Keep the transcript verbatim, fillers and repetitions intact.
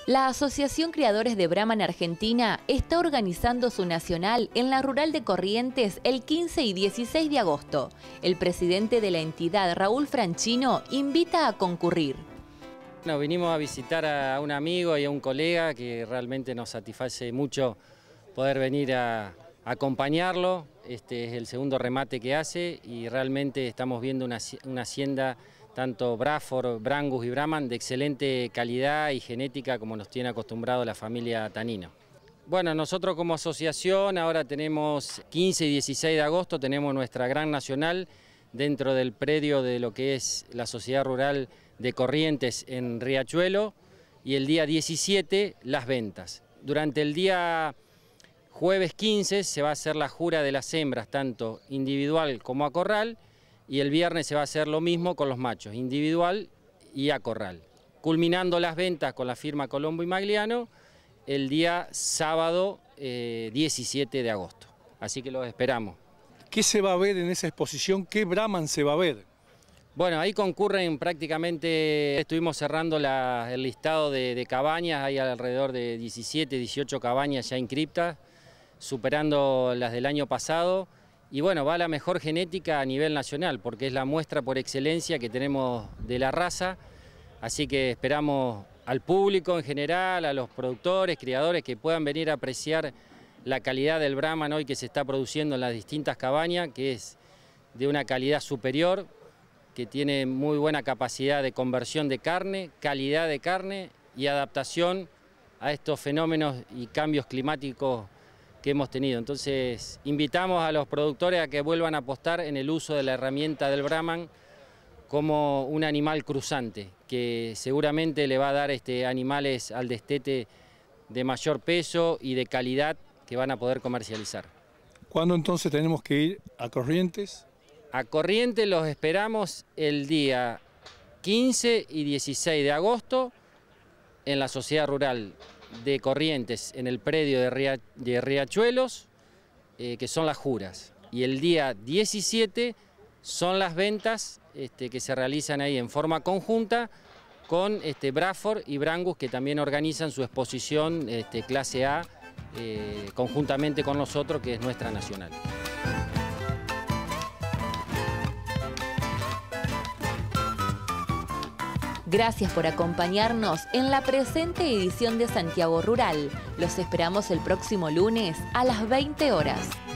La Asociación Criadores de Brahman Argentina está organizando su nacional en la Rural de Corrientes el quince y dieciséis de agosto. El presidente de la entidad, Raúl Franchino, invita a concurrir. Bueno, vinimos a visitar a un amigo y a un colega que realmente nos satisface mucho poder venir a, a acompañarlo. Este es el segundo remate que hace y realmente estamos viendo una, una hacienda tanto Braford, Brangus y Brahman de excelente calidad y genética como nos tiene acostumbrado la familia Tanino. Bueno, nosotros como asociación ahora tenemos quince y dieciséis de agosto, tenemos nuestra gran nacional dentro del predio de lo que es la Sociedad Rural de Corrientes en Riachuelo y el día diecisiete las ventas. Durante el día jueves quince se va a hacer la jura de las hembras, tanto individual como a corral, y el viernes se va a hacer lo mismo con los machos, individual y a corral. Culminando las ventas con la firma Colombo y Magliano el día sábado eh, diecisiete de agosto. Así que los esperamos. ¿Qué se va a ver en esa exposición? ¿Qué Brahman se va a ver? Bueno, ahí concurren prácticamente, estuvimos cerrando la, el listado de, de cabañas, hay alrededor de diecisiete, dieciocho cabañas ya inscriptas, superando las del año pasado. Y bueno, va la mejor genética a nivel nacional, porque es la muestra por excelencia que tenemos de la raza, así que esperamos al público en general, a los productores, criadores, que puedan venir a apreciar la calidad del Brahman hoy que se está produciendo en las distintas cabañas, que es de una calidad superior, que tiene muy buena capacidad de conversión de carne, calidad de carne y adaptación a estos fenómenos y cambios climáticos que hemos tenido. Entonces, invitamos a los productores a que vuelvan a apostar en el uso de la herramienta del Brahman como un animal cruzante, que seguramente le va a dar este, animales al destete de mayor peso y de calidad que van a poder comercializar. ¿Cuándo entonces tenemos que ir a Corrientes? A Corrientes los esperamos el día quince y dieciséis de agosto en la Sociedad Rural de Corrientes, en el predio de, Ria, de Riachuelos, eh, que son las juras. Y el día diecisiete son las ventas este, que se realizan ahí en forma conjunta con este, Braford y Brangus, que también organizan su exposición este, clase A eh, conjuntamente con nosotros, que es nuestra nacional. Gracias por acompañarnos en la presente edición de Santiago Rural. Los esperamos el próximo lunes a las veinte horas.